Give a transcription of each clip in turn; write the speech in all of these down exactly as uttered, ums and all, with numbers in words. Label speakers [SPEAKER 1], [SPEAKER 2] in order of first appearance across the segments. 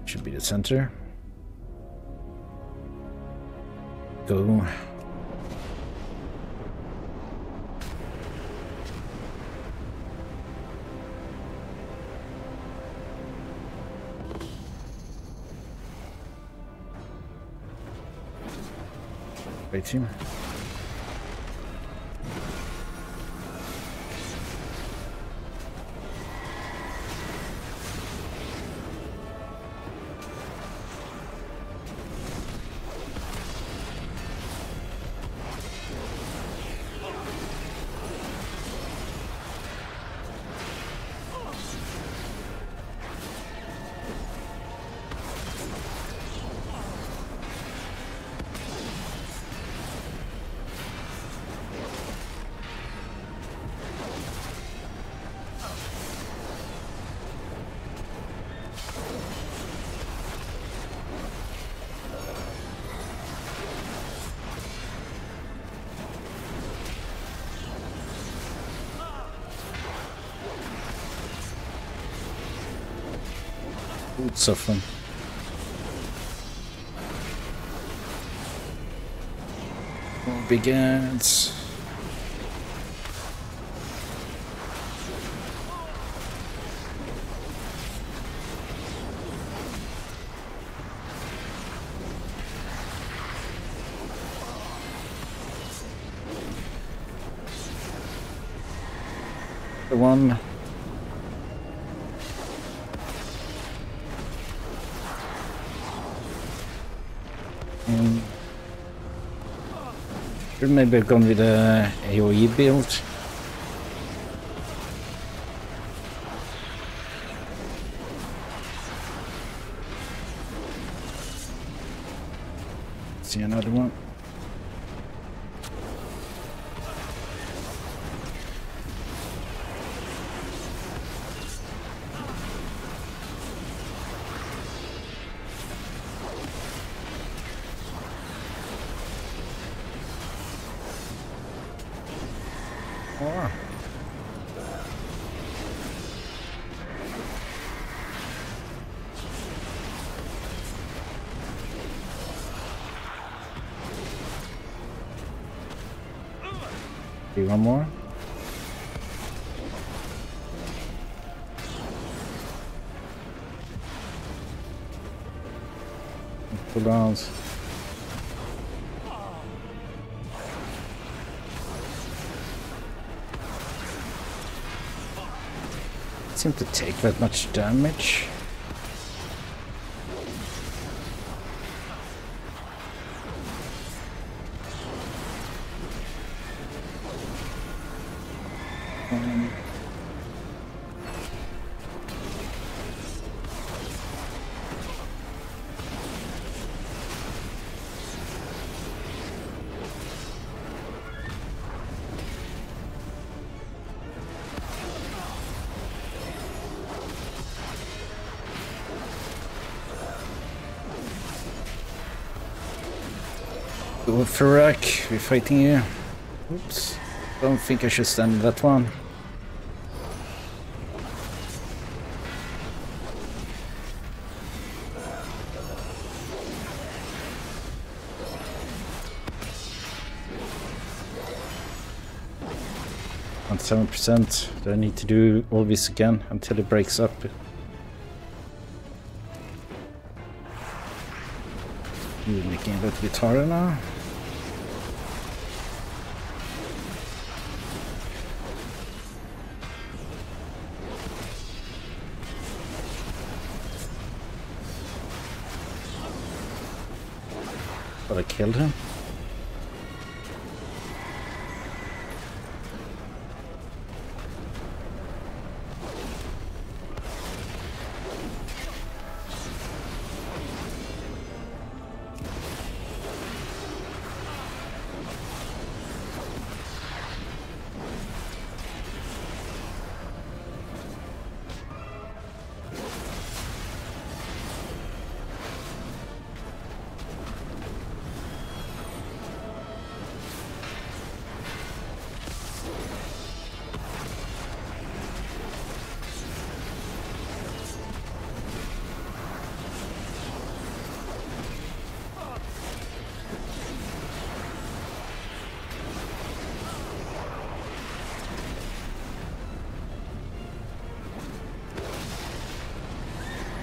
[SPEAKER 1] Should be the center. Go. Great team. So fun. War begins. The one. Should maybe have gone with a AoE build. See another one. Oh. Do one more. Pull downs. Seem to take that much damage. Um, Go Farak, we're fighting you. Oops. Don't think I should stand that one. On seven percent. Do I need to do all this again until it breaks up? You're making a little bit harder now. But I killed him.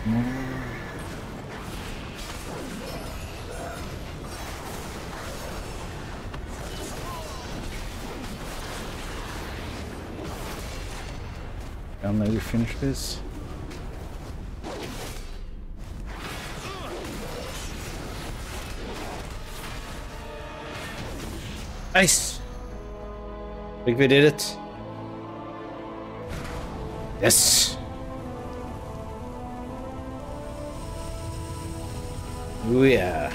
[SPEAKER 1] I'll maybe finish this. Nice! I think we did it. Yes! Oh yeah.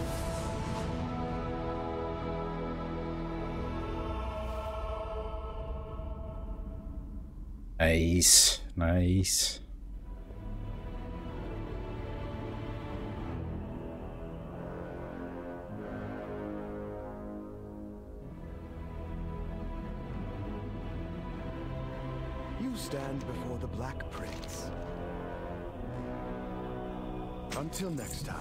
[SPEAKER 1] Nice, nice.
[SPEAKER 2] You stand before the Black Prince. Until next time.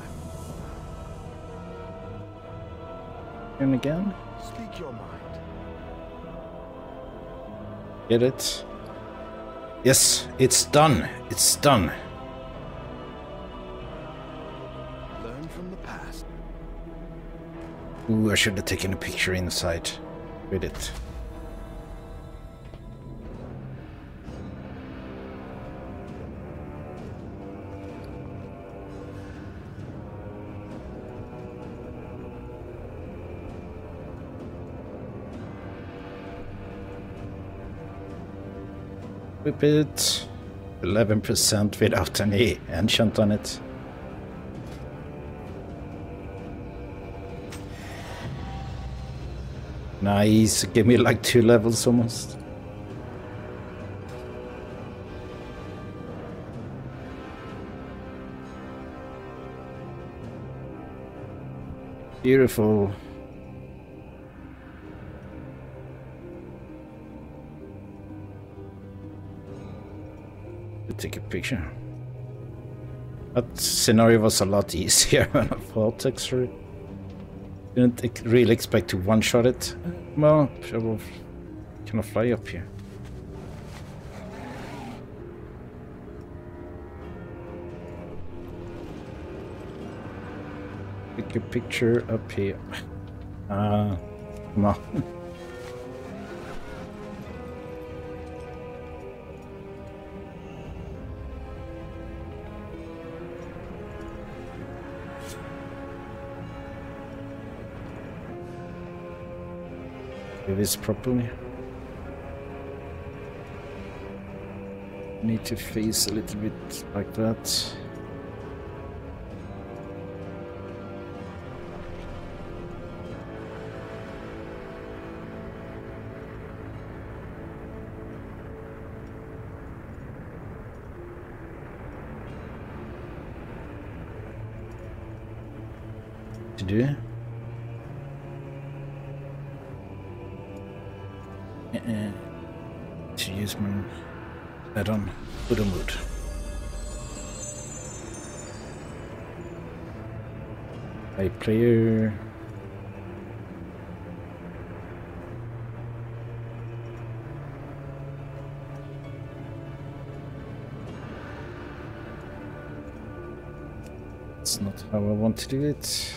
[SPEAKER 1] And again?
[SPEAKER 2] Speak your mind.
[SPEAKER 1] Get it? Yes, it's done. It's done.
[SPEAKER 2] Learn from the past.
[SPEAKER 1] Ooh, I should have taken a picture inside with it. Whip it. eleven percent without any enchant on it. Nice. Give me like two levels almost. Beautiful. Take a picture. That scenario was a lot easier when I fought actually. Didn't really expect to one-shot it. Well, I will kind of fly up here. Take a picture up here. Ah, uh, come on. Do this properly. Need to face a little bit like that. To do. Uh, to use my add-on Buddha mood. A player. That's not how I want to do it.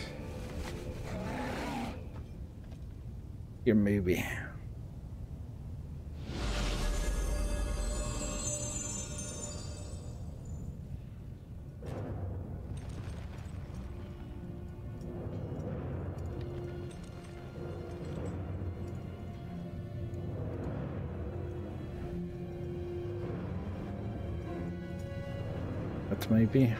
[SPEAKER 1] Here maybe. That maybe.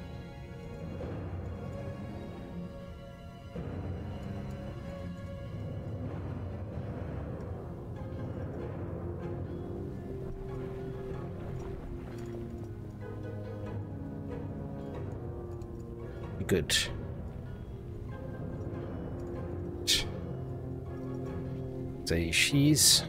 [SPEAKER 1] Good. Say she's.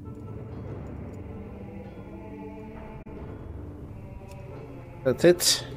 [SPEAKER 1] That's it.